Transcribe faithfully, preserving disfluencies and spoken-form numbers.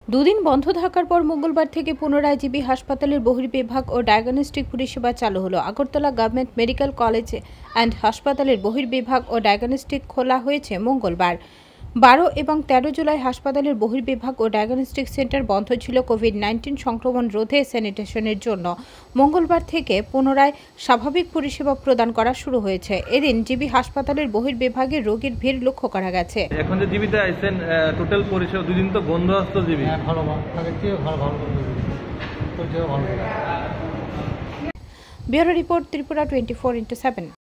দুদিন বন্ধ থাকার পর মঙ্গলবার থেকে পুনরায় জিবি হাসপাতালের বহির্বিভাগ ও ডায়াগনস্টিক পরিষেবা চালু হলো। Agartala government medical college and হাসপাতালের বহির্বিভাগ ও ডায়াগনস্টিক খোলা হয়েছে মঙ্গলবার। বারো এবং তেরো জুলাই হাসপাতালের বহির্বিভাগ ও ডায়াগনস্টিক সেন্টার বন্ধ ছিল কোভিড নাইন্টিন সংক্রমণ রোধে স্যানিটেশনের জন্য। মঙ্গলবার থেকে পুনরায় স্বাভাবিক পরিষেবা প্রদান করা শুরু হয়েছে। এদিন জিবি হাসপাতালের বহির্বিভাগে রোগীর ভিড় লক্ষ্য করা গেছে। এখন যে জিবিতে আইছেন টোটাল পরিষেবা দুই দিন তো বন্ধ আসতো জিবি। হ্যাঁ, ভালো ভালো ভালো ভালো পরিষেবা ভালো। Bureau report, Tripura twenty four into seven.